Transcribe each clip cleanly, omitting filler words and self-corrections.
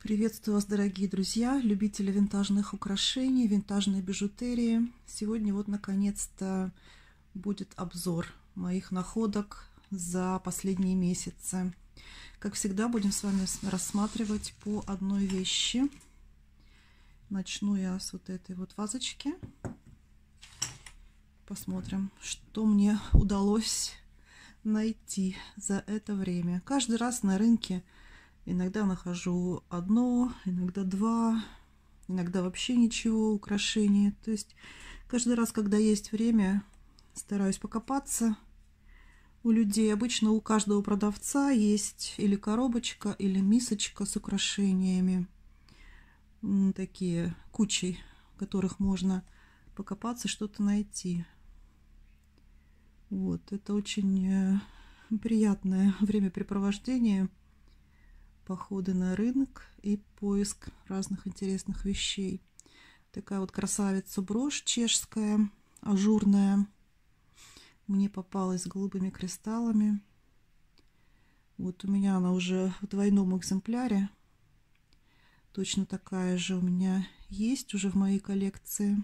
Приветствую вас, дорогие друзья, любители винтажных украшений, винтажной бижутерии. Сегодня вот наконец-то будет обзор моих находок за последние месяцы. Как всегда, будем с вами рассматривать по одной вещи. Начну я с вот этой вот вазочки. Посмотрим, что мне удалось найти за это время. Каждый раз на рынке иногда нахожу одно, иногда два, иногда вообще ничего, украшения. То есть каждый раз, когда есть время, стараюсь покопаться у людей. Обычно у каждого продавца есть или коробочка, или мисочка с украшениями. Такие кучей, в которых можно покопаться, что-то найти. Вот, это очень приятное времяпрепровождение. Походы на рынок и поиск разных интересных вещей. Такая вот красавица брошь чешская, ажурная. Мне попалась с голубыми кристаллами. Вот у меня она уже в двойном экземпляре. Точно такая же у меня есть уже в моей коллекции.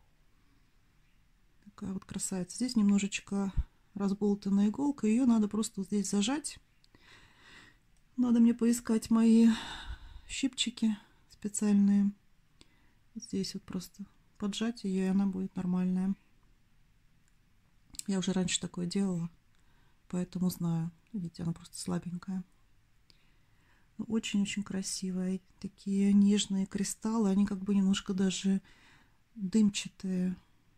Такая вот красавица. Здесь немножечко разболтанная иголка. Ее надо просто вот здесь зажать. Надо мне поискать мои щипчики специальные. Здесь вот просто поджать ее, и она будет нормальная. Я уже раньше такое делала, поэтому знаю. Видите, она просто слабенькая. Очень-очень красивая. Такие нежные кристаллы, они как бы немножко даже дымчатые.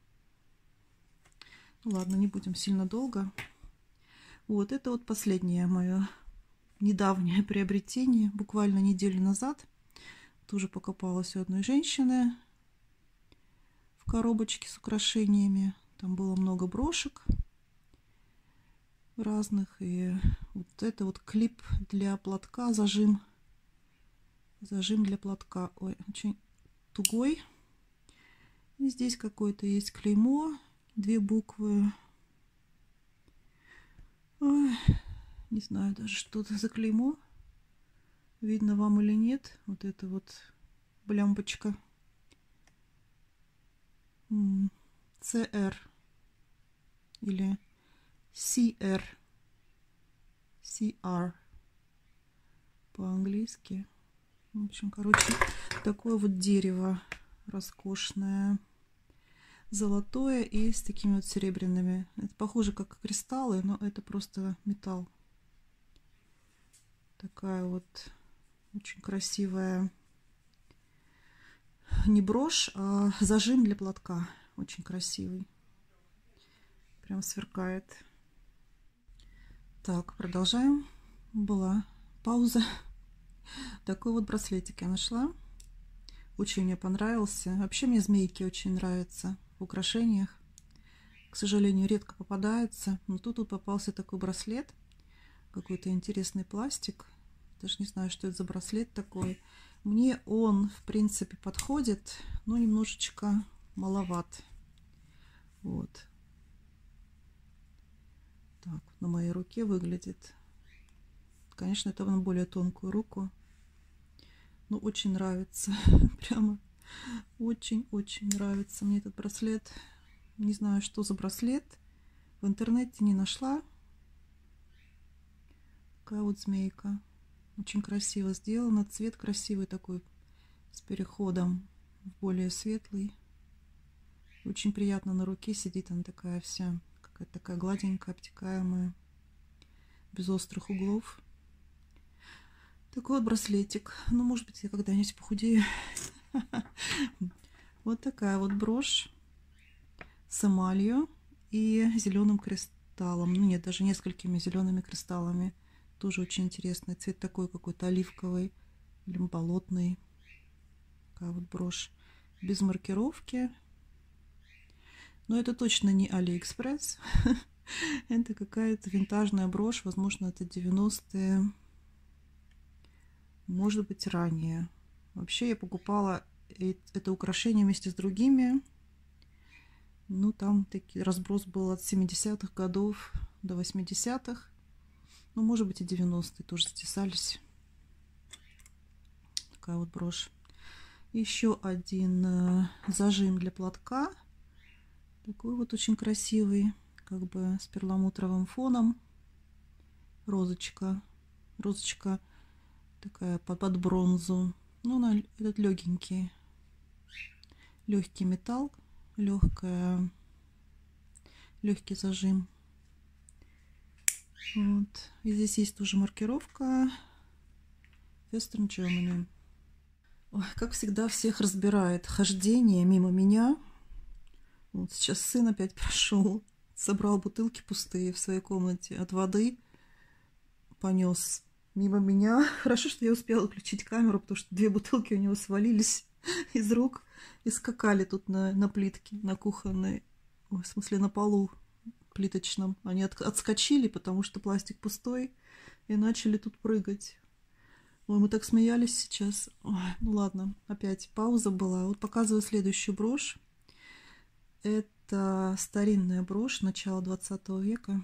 Ну ладно, не будем сильно долго. Вот, это вот последнее мое недавнее приобретение, буквально неделю назад. Тоже покопалась у одной женщины в коробочке с украшениями. Там было много брошек разных. И вот это вот клип для платка, зажим для платка. Ой, очень тугой. И здесь какое-то есть клеймо, 2 буквы. Ой, не знаю даже, что это за клеймо. Видно вам или нет. Вот это вот блямпочка. CR или CR. CR по-английски. В общем, короче, такое вот дерево роскошное. Золотое и с такими вот серебряными. Это похоже как кристаллы, но это просто металл. Такая вот очень красивая, не брошь, а зажим для платка. Очень красивый. Прям сверкает. Так, продолжаем. Была пауза. Такой вот браслетик я нашла. Очень мне понравился. Вообще мне змейки очень нравятся в украшениях. К сожалению, редко попадаются. Но тут вот попался такой браслет. Какой-то интересный пластик. Даже не знаю, что это за браслет такой. Мне он, в принципе, подходит, но немножечко маловат. Вот. Так, вот на моей руке выглядит. Конечно, это на более тонкую руку. Но очень нравится. Прямо очень-очень нравится мне этот браслет. Не знаю, что за браслет. В интернете не нашла. Такая вот змейка. Очень красиво сделана. Цвет красивый такой, с переходом в более светлый. Очень приятно на руке сидит. Она такая вся, какая-то такая гладенькая, обтекаемая, без острых углов. Такой вот браслетик. Ну, может быть, я когда-нибудь похудею. Вот такая вот брошь с эмалью и зеленым кристаллом. Ну, нет, даже несколькими зелеными кристаллами. Тоже очень интересный. Цвет такой какой-то оливковый или болотный. Такая вот брошь без маркировки. Но это точно не Алиэкспресс. Это какая-то винтажная брошь. Возможно, это 90-е. Может быть, ранее. Вообще я покупала это украшение вместе с другими. Ну, там такой разброс был от 70-х годов до 80-х. Ну, может быть, и 90-е тоже стесались. такая вот брошь. Еще один зажим для платка. Такой вот очень красивый, как бы с перламутровым фоном. Розочка. Розочка такая под бронзу. Ну, она, этот легенький. Легкий металл. Легкий зажим. Вот. И здесь есть тоже маркировка Western Germany. Ой, как всегда, всех разбирает хождение мимо меня. Вот сейчас сын опять прошел, собрал бутылки пустые в своей комнате от воды, понес мимо меня. Хорошо, что я успела включить камеру, потому что 2 бутылки у него свалились из рук и скакали тут на плитке, на кухонной, ой, в смысле на полу плиточном. Они отскочили, потому что пластик пустой, и начали тут прыгать. Ой, мы так смеялись сейчас. Ой, ну ладно, опять пауза была. Вот показываю следующую брошь. Это старинная брошь начала 20 века.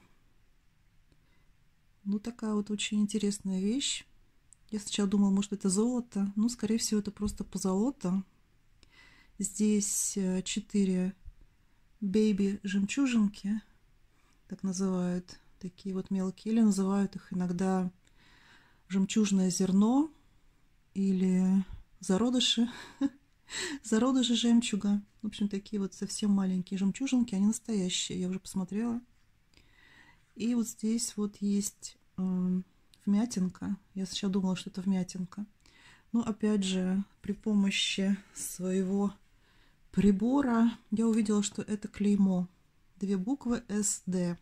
Ну, такая вот очень интересная вещь. Я сначала думала, может, это золото. Ну, скорее всего, это просто позолота. Здесь 4 бэйби-жемчужинки, так называют, такие вот мелкие. Или называют их иногда жемчужное зерно или зародыши. Зародыши жемчуга. В общем, такие вот совсем маленькие жемчужинки. Они настоящие, я уже посмотрела. И вот здесь вот есть вмятинка. Я сначала думала, что это вмятинка. Но опять же, при помощи своего прибора я увидела, что это клеймо. 2 буквы СД.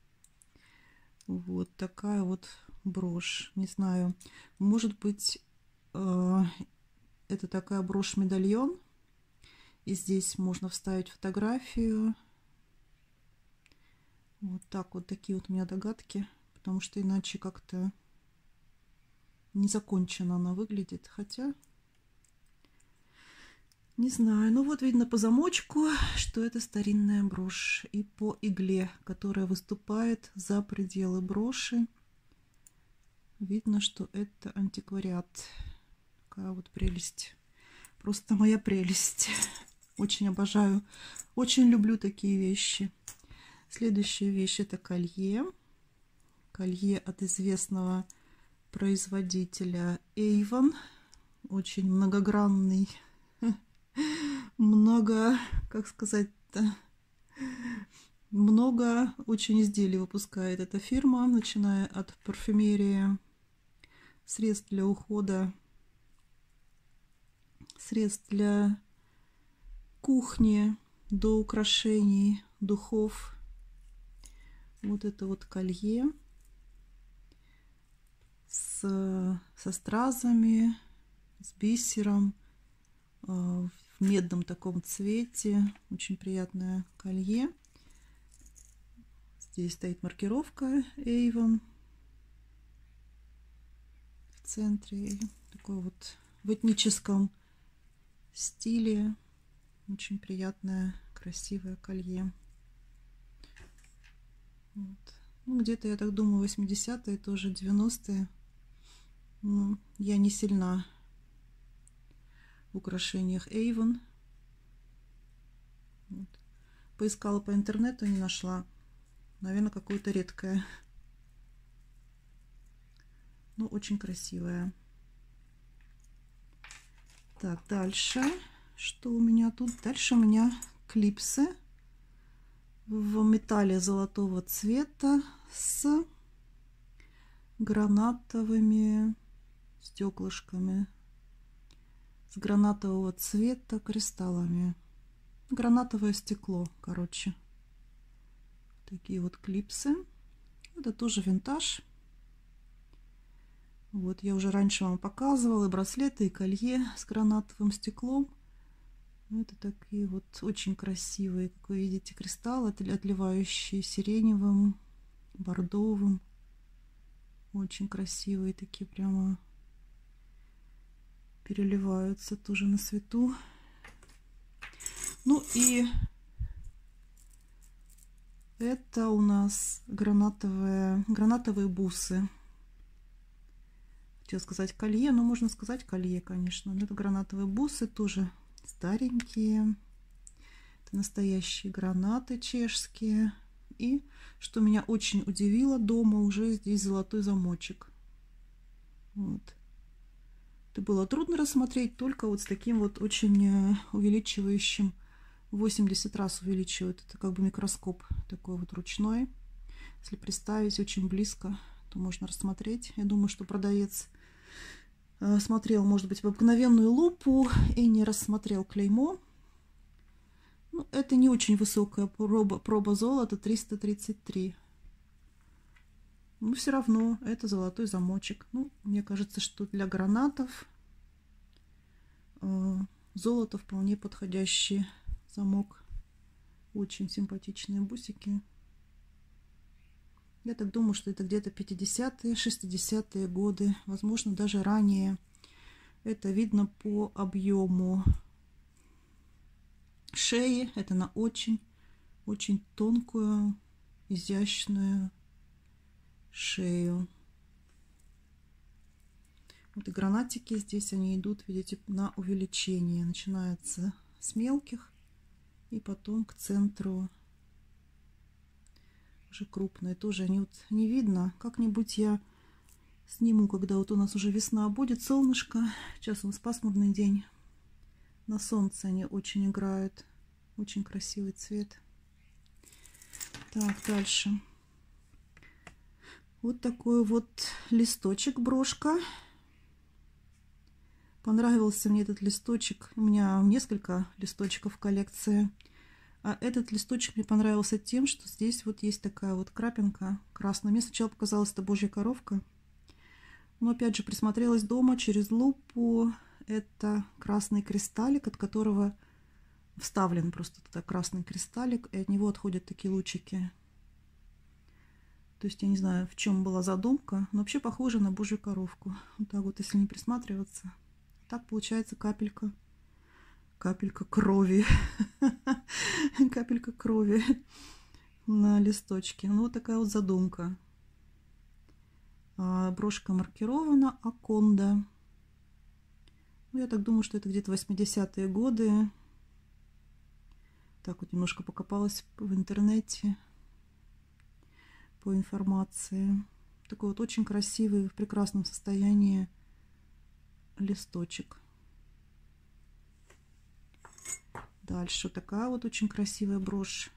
Вот такая вот брошь. Не знаю, может быть, это такая брошь-медальон. И здесь можно вставить фотографию. Вот так вот, такие вот у меня догадки. Потому что иначе как-то не закончена она выглядит. Хотя, не знаю. Ну вот видно по замочку, что это старинная брошь. И по игле, которая выступает за пределы броши, видно, что это антиквариат. Такая вот прелесть. Просто моя прелесть. Очень обожаю. Очень люблю такие вещи. Следующая вещь — это колье. Колье от известного производителя Avon. Очень многогранный. Как сказать-то? Много очень изделий выпускает эта фирма, начиная от парфюмерии, средств для ухода, средств для кухни, до украшений, духов. Вот это вот колье со стразами, с бисером, в медном таком цвете. Очень приятное колье. Здесь стоит маркировка Avon в центре. Такой вот в этническом стиле. Очень приятное, красивое колье. Вот. Ну, где-то, я так думаю, 80-е, тоже 90-е. Ну, я не сильна в украшениях Avon. Вот. Поискала по интернету, не нашла. Наверное, какое-то редкое. Ну, очень красивое. Так, дальше. Что у меня тут? Дальше у меня клипсы в металле золотого цвета с гранатовыми стеклышками, с гранатового цвета кристаллами. Гранатовое стекло, короче. Такие вот клипсы. Это тоже винтаж. Вот, я уже раньше вам показывала и браслеты, и колье с гранатовым стеклом. Это такие вот очень красивые, как вы видите, кристаллы, отливающие сиреневым, бордовым. Очень красивые, такие прямо переливаются тоже на свету. Ну и это у нас гранатовые бусы. Хотела сказать колье, но можно сказать колье, конечно. Но это гранатовые бусы, тоже старенькие. Это настоящие гранаты чешские. И, что меня очень удивило, дома уже здесь золотой замочек. Вот. Это было трудно рассмотреть, только вот с таким вот очень увеличивающим, 80 раз увеличивает. Это как бы микроскоп такой вот ручной. Если представить очень близко, то можно рассмотреть. Я думаю, что продавец смотрел, может быть, в обыкновенную лупу и не рассмотрел клеймо. Ну, это не очень высокая проба золота, 333. Но все равно это золотой замочек. Ну, мне кажется, что для гранатов золото вполне подходящий замок. Очень симпатичные бусики. Я так думаю, что это где-то 50-е, 60-е годы, возможно, даже ранее. Это видно по объему шеи. Это на очень тонкую, изящную шею. Вот и гранатики здесь, они идут, видите, на увеличение. Начинается с мелких и потом к центру уже крупные. Тоже они вот не видно. Как-нибудь я сниму, когда вот у нас уже весна будет, солнышко. Сейчас у нас пасмурный день. На солнце они очень играют. Очень красивый цвет. Так, дальше. Вот такой вот листочек, брошка. Понравился мне этот листочек. У меня несколько листочков в коллекции. А этот листочек мне понравился тем, что здесь вот есть такая вот крапинка красная. Мне сначала показалось, это божья коровка. Но опять же присмотрелась дома через лупу. Это красный кристаллик, от которого вставлен просто туда красный кристаллик. И от него отходят такие лучики. То есть я не знаю, в чем была задумка. Но вообще похоже на божью коровку. Вот так вот, если не присматриваться. Так получается капелька. Капелька крови. Капелька крови на листочке. Ну, вот такая вот задумка. Брошка маркирована Аконда. Ну, я так думаю, что это где-то 80-е годы. Так вот немножко покопалась в интернете по информации. Такой вот очень красивый, в прекрасном состоянии листочек. Дальше такая вот очень красивая брошь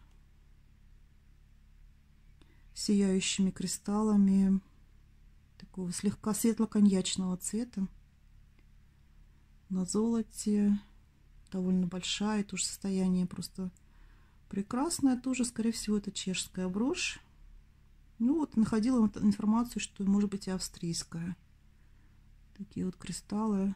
с сияющими кристаллами, такого слегка светло-коньячного цвета, на золоте, довольно большая, тоже состояние просто прекрасное, тоже, скорее всего, это чешская брошь. Ну вот, находила информацию, что может быть и австрийская. Такие вот кристаллы.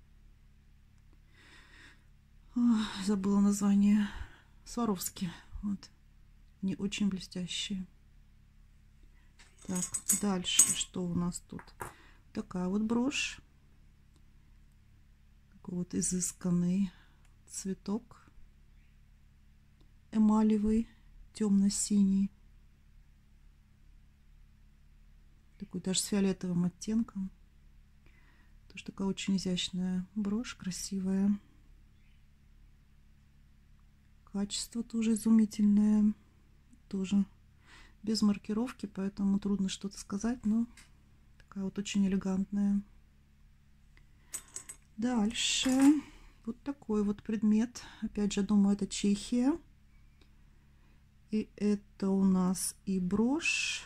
Забыла название. Сваровски. Вот. Они очень блестящие. Так, дальше что у нас тут? Такая вот брошь. Такой вот изысканный цветок. Эмалевый, темно-синий. Такой даже с фиолетовым оттенком. Тоже такая очень изящная брошь, красивая. Качество тоже изумительное. Тоже без маркировки, поэтому трудно что-то сказать, но такая вот очень элегантная. Дальше вот такой вот предмет. Опять же, думаю, это Чехия. И это у нас и брошь.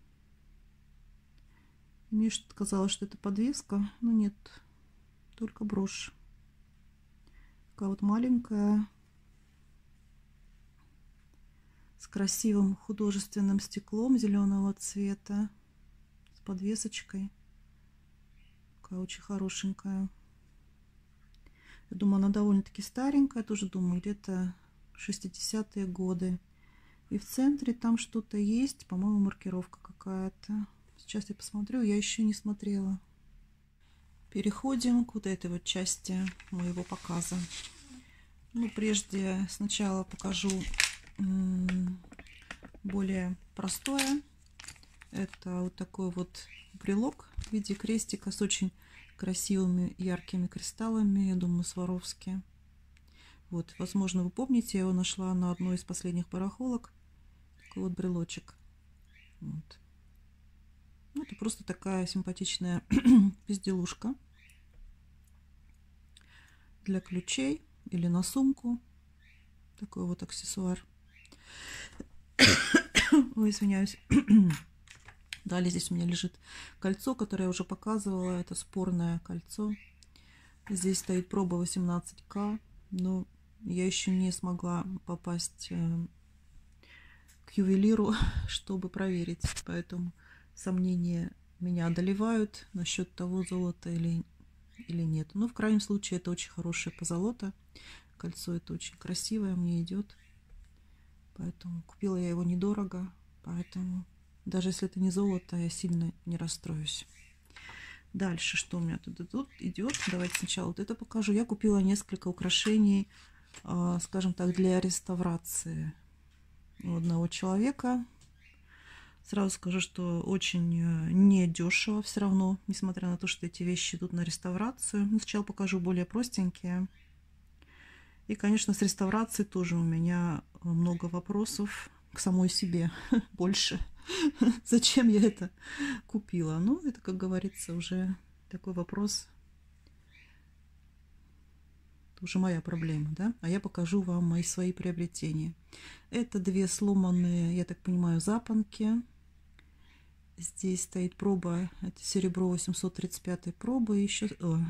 Мне что-то казалось, что это подвеска, но нет, только брошь. Такая вот маленькая, с красивым художественным стеклом зеленого цвета, с подвесочкой. Такая очень хорошенькая. Я думаю, она довольно-таки старенькая, тоже думаю, где-то 60-е годы. И в центре там что-то есть, по-моему, маркировка какая-то. Сейчас я посмотрю, я еще не смотрела. Переходим к вот этой вот части моего показа. Ну, прежде сначала покажу более простое Это вот такой вот брелок в виде крестика с очень красивыми яркими кристаллами, я думаю, Сваровски. Вот, возможно, вы помните, я его нашла на одной из последних барахолок. Такой вот брелочек. Вот. Ну, это просто такая симпатичная безделушка для ключей или на сумку. Такой вот аксессуар. Ой, извиняюсь. Далее здесь у меня лежит кольцо, которое я уже показывала. Это спорное кольцо. Здесь стоит проба 18К, но я еще не смогла попасть к ювелиру, чтобы проверить. Поэтому сомнения меня одолевают насчет того, золото или нет. Но в крайнем случае это очень хорошее позолота. Кольцо это очень красивое, мне идет. Поэтому купила я его недорого. Поэтому даже если это не золото, я сильно не расстроюсь. Дальше, что у меня тут идет? Давайте сначала вот это покажу. Я купила несколько украшений, скажем так, для реставрации у одного человека. Сразу скажу, что очень недешево все равно, несмотря на то, что эти вещи идут на реставрацию. Но сначала покажу более простенькие. И, конечно, с реставрацией тоже у меня много вопросов к самой себе. Больше. Зачем я это купила? Ну, это, как говорится, уже такой вопрос. Это уже моя проблема, да? А я покажу вам мои свои приобретения. Это две сломанные, я так понимаю, запонки. Здесь стоит проба, это серебро 835 пробы, еще,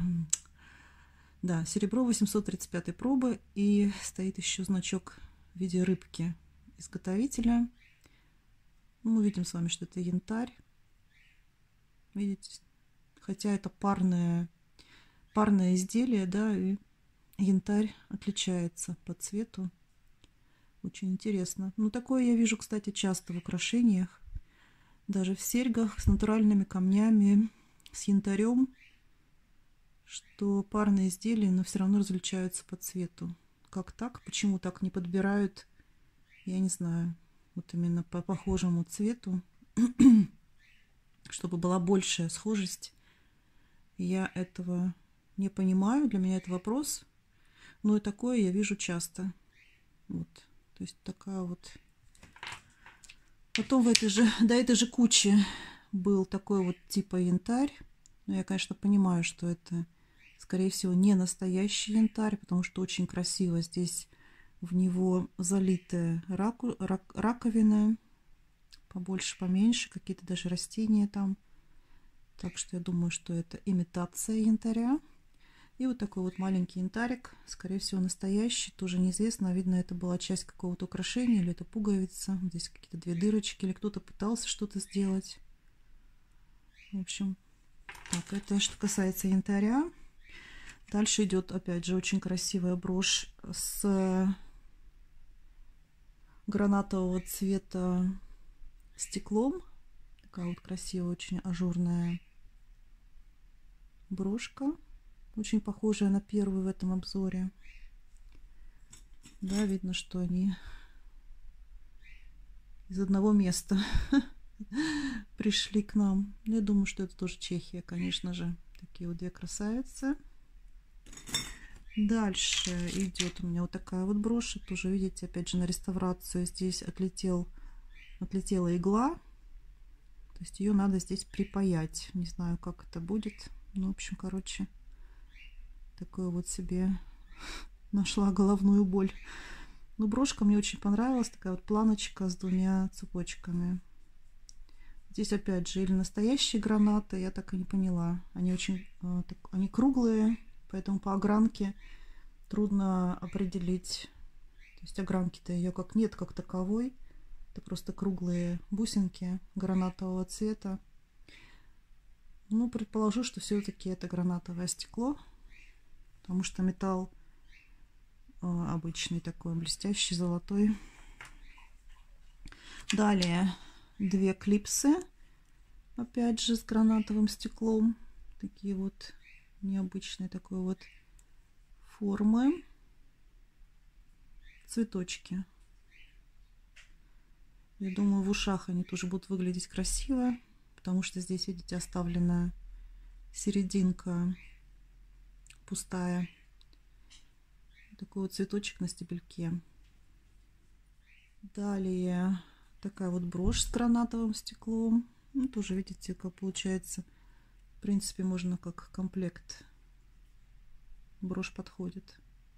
да, серебро 835 пробы, и стоит еще значок в виде рыбки изготовителя. Мы видим с вами, что это янтарь, видите, хотя это парное изделие, да, и янтарь отличается по цвету, очень интересно. Ну, такое я вижу, кстати, часто в украшениях. Даже в серьгах с натуральными камнями, с янтарем, что парные изделия, но все равно различаются по цвету. Как так? Почему так не подбирают? Я не знаю. Вот именно по похожему цвету, чтобы была большая схожесть. Я этого не понимаю. Для меня это вопрос. Но и такое я вижу часто. Вот. То есть такая вот... Потом до этой же кучи был такой вот типа янтарь. Но я, конечно, понимаю, что это, скорее всего, не настоящий янтарь, потому что очень красиво здесь в него залитая раковина. Побольше, поменьше, какие-то даже растения там. Так что я думаю, что это имитация янтаря. И вот такой вот маленький янтарик, скорее всего, настоящий, тоже неизвестно. Видно, это была часть какого-то украшения, или это пуговица. Здесь какие-то две дырочки, или кто-то пытался что-то сделать. В общем, так, это что касается янтаря. Дальше идет, опять же, очень красивая брошь с гранатового цвета стеклом. Такая вот красивая, очень ажурная брошка. Очень похожая на первую в этом обзоре. Да, видно, что они из одного места пришли к нам. Я думаю, что это тоже Чехия, конечно же. Такие вот две красавицы. Дальше идет у меня вот такая вот брошь. Тоже, видите, опять же, на реставрацию здесь отлетела игла. То есть ее надо здесь припаять. Не знаю, как это будет. Ну, в общем, короче, такую вот себе нашла головную боль. Ну, брошка мне очень понравилась. Такая вот планочка с двумя цепочками. Здесь, опять же, или настоящие гранаты, я так и не поняла. Они очень, они круглые, поэтому по огранке трудно определить. То есть огранки-то ее как нет, как таковой. Это просто круглые бусинки гранатового цвета. Ну, предположу, что все-таки это гранатовое стекло, потому что металл обычный такой, блестящий, золотой. Далее две клипсы, опять же, с гранатовым стеклом. Такие вот необычные такой вот формы. Цветочки. Я думаю, в ушах они тоже будут выглядеть красиво, потому что здесь, видите, оставлена серединка пустая. Такой вот цветочек на стебельке. Далее такая вот брошь с гранатовым стеклом. Ну, тоже, видите, как получается. В принципе, можно как комплект. Брошь подходит.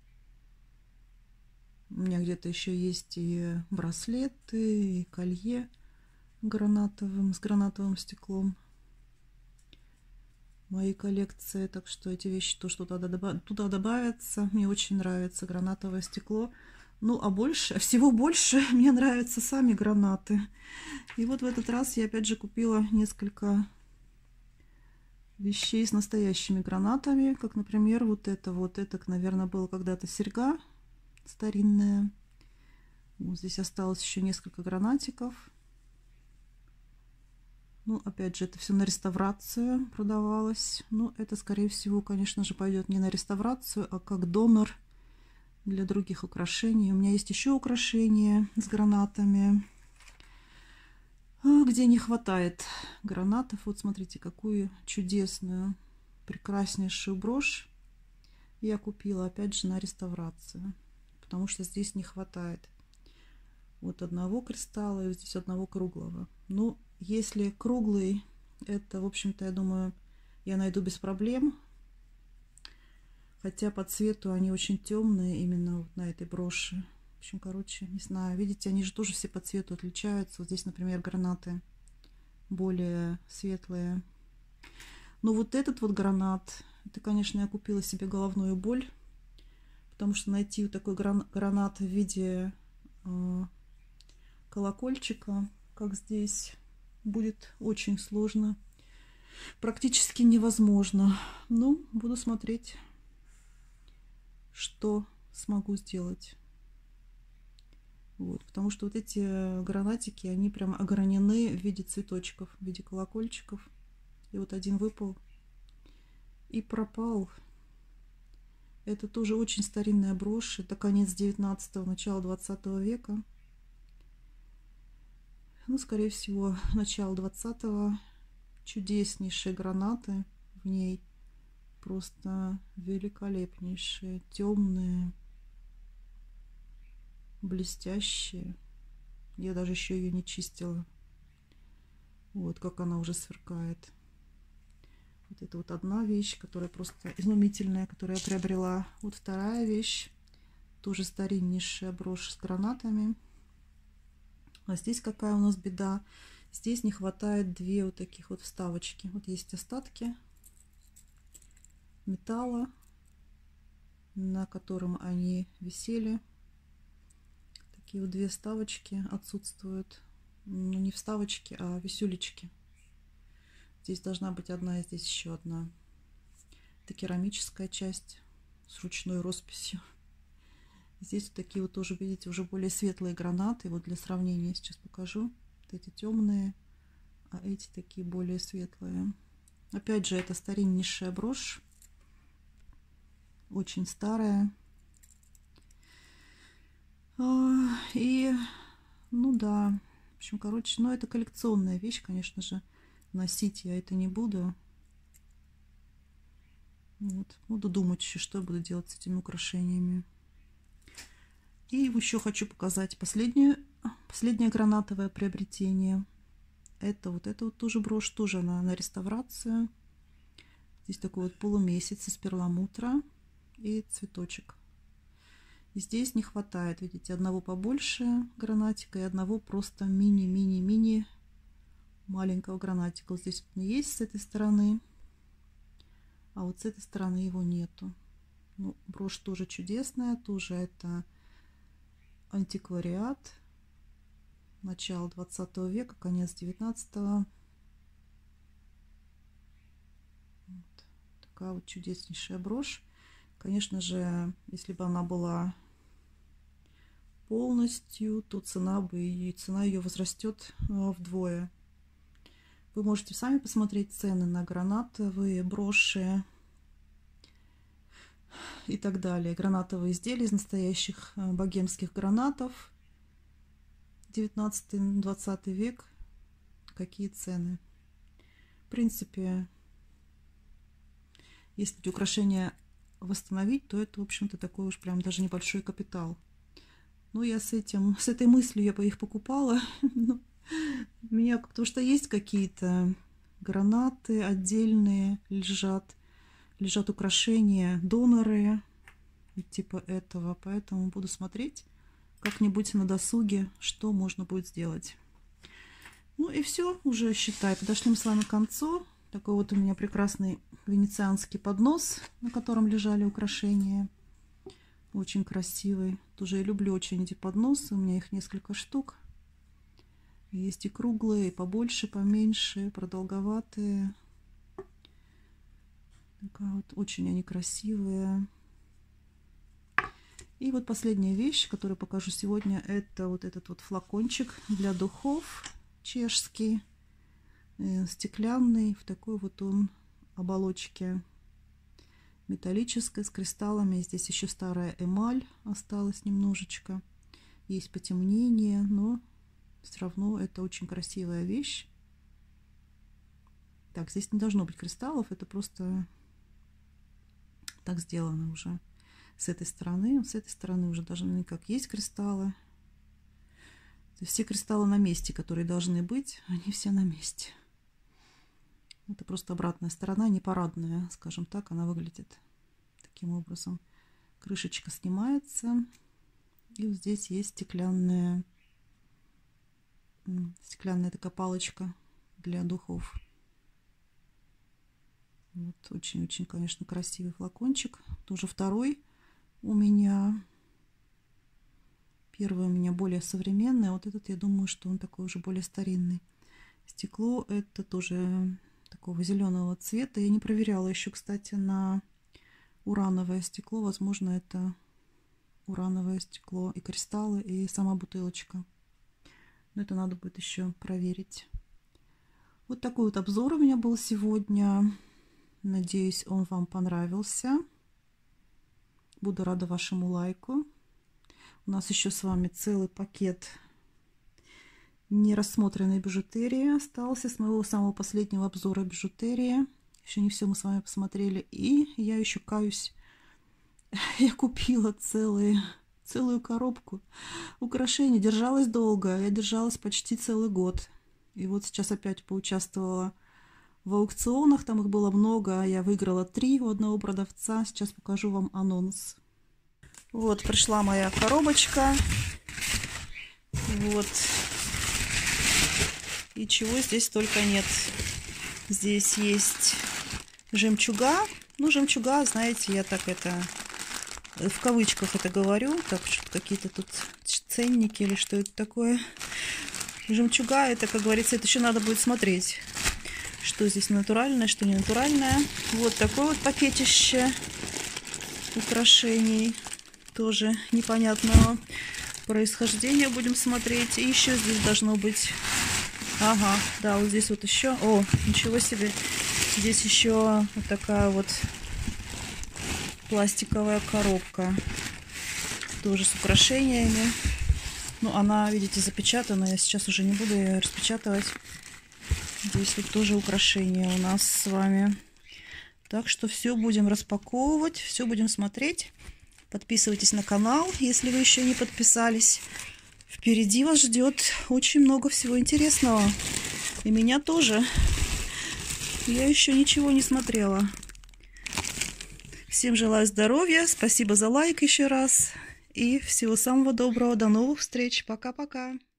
У меня где-то еще есть и браслеты, и колье с гранатовым стеклом в моей коллекции. Так что эти вещи тоже туда добавятся. Мне очень нравится гранатовое стекло. Ну, а всего больше мне нравятся сами гранаты. И вот в этот раз я опять же купила несколько вещей с настоящими гранатами. Как, например, вот это, наверное, было когда-то серьга старинная. Вот здесь осталось еще несколько гранатиков. Ну, опять же, это все на реставрацию продавалось. Ну, это, скорее всего, конечно же, пойдет не на реставрацию, а как донор для других украшений. У меня есть еще украшения с гранатами, где не хватает гранатов. Вот смотрите, какую чудесную, прекраснейшую брошь я купила, опять же, на реставрацию, потому что здесь не хватает вот одного кристалла и вот здесь одного круглого. Ну, если круглый, это, в общем-то, я думаю, я найду без проблем. Хотя по цвету они очень темные именно вот на этой броши. В общем, короче, не знаю. Видите, они же тоже все по цвету отличаются. Вот здесь, например, гранаты более светлые. Но вот этот вот гранат, это, конечно, я купила себе головную боль. Потому что найти вот такой гранат в виде колокольчика, как здесь, будет очень сложно. Практически невозможно. Ну, буду смотреть, что смогу сделать. Вот, потому что вот эти гранатики, они прям огранены в виде цветочков, в виде колокольчиков. И вот один выпал и пропал. Это тоже очень старинная брошь. Это конец 19-го, начало 20 века. Ну, скорее всего, начало 20-го. Чудеснейшие гранаты в ней. Просто великолепнейшие, темные, блестящие. Я даже еще ее не чистила. Вот как она уже сверкает. Вот это вот одна вещь, которая просто изумительная, которую я приобрела. Вот вторая вещь, тоже стариннейшая брошь с гранатами. А здесь какая у нас беда? Здесь не хватает две вот таких вот вставочки. Вот есть остатки металла, на котором они висели. Такие вот две вставочки отсутствуют. Ну, не вставочки, а висюлечки. Здесь должна быть одна, и здесь еще одна. Это керамическая часть с ручной росписью. Здесь вот такие вот тоже, видите, уже более светлые гранаты. Вот для сравнения сейчас покажу. Вот эти темные, а эти такие более светлые. Опять же, это стариннейшая брошь. Очень старая. И, ну да, в общем, короче, ну это коллекционная вещь, конечно же. Носить я это не буду. Вот. Буду думать еще, что я буду делать с этими украшениями. И еще хочу показать последнее гранатовое приобретение. Это вот тоже брошь, тоже она на реставрацию. Здесь такой вот полумесяц из перламутра и цветочек. И здесь не хватает, видите, одного побольше гранатика и одного просто мини-мини-мини маленького гранатика. Вот здесь вот есть с этой стороны, а вот с этой стороны его нету. Ну, брошь тоже чудесная, тоже это антиквариат, начало 20 века, конец 19-го. Вот такая вот чудеснейшая брошь. Конечно же, если бы она была полностью, то цена ее возрастет вдвое. Вы можете сами посмотреть цены на гранатовые броши и так далее. Гранатовые изделия из настоящих богемских гранатов. 19-20 век, какие цены. В принципе, если эти украшения восстановить, то это, в общем-то, такой уж прям даже небольшой капитал. Ну, я с этой мыслью я их покупала. Потому что есть какие-то гранаты отдельные, лежат украшения, доноры, типа этого. Поэтому буду смотреть как-нибудь на досуге, что можно будет сделать. Ну и все, уже считай, подошли мы с вами к концу. Такой вот у меня прекрасный венецианский поднос, на котором лежали украшения. Очень красивый. Тоже я люблю очень эти подносы. У меня их несколько штук. Есть и круглые, и побольше, поменьше, продолговатые. Такая вот, очень они красивые. И вот последняя вещь, которую покажу сегодня, это вот этот вот флакончик для духов чешский, стеклянный, в такой вот он оболочке металлической, с кристаллами. Здесь еще старая эмаль осталась немножечко. Есть потемнение, но все равно это очень красивая вещь. Так, здесь не должно быть кристаллов, это просто так сделано уже. С этой стороны уже должны как есть кристаллы. То есть все кристаллы на месте, которые должны быть, они все на месте. Это просто обратная сторона, не парадная, скажем так, она выглядит таким образом. Крышечка снимается, и вот здесь есть стеклянная такая палочка для духов. Вот очень-очень, конечно, красивый флакончик. Тоже второй у меня. Первый у меня более современный, а вот этот, я думаю, что он такой уже более старинный. Стекло это тоже такого зеленого цвета. Я не проверяла еще, кстати, на урановое стекло. Возможно, это урановое стекло и кристаллы, и сама бутылочка. Но это надо будет еще проверить. Вот такой вот обзор у меня был сегодня. Надеюсь, он вам понравился. Буду рада вашему лайку. У нас еще с вами целый пакет нерассмотренной бижутерии остался с моего самого последнего обзора бижутерии. Еще не все мы с вами посмотрели. И я еще каюсь. Я купила целую коробку украшений. Держалась долго. Я держалась почти целый год. И вот сейчас опять поучаствовала в аукционах. Там их было много. Я выиграла 3 у одного продавца. Сейчас покажу вам анонс. Вот пришла моя коробочка. Вот. И чего здесь только нет. Здесь есть жемчуга. Ну, жемчуга, знаете, я так это в кавычках это говорю. Так, какие-то тут ценники или что это такое. Жемчуга, это, как говорится, это еще надо будет смотреть, что здесь натуральное, что не натуральное. Вот такое вот пакетище украшений. Тоже непонятного происхождения будем смотреть. И еще здесь должно быть... Ага, да, вот здесь вот еще... О, ничего себе! Здесь еще вот такая вот пластиковая коробка. Тоже с украшениями. Ну, она, видите, запечатана. Я сейчас уже не буду ее распечатывать. Здесь вот тоже украшения у нас с вами. Так что все будем распаковывать, все будем смотреть. Подписывайтесь на канал, если вы еще не подписались. Впереди вас ждет очень много всего интересного. И меня тоже. Я еще ничего не смотрела. Всем желаю здоровья. Спасибо за лайк еще раз. И всего самого доброго. До новых встреч. Пока-пока.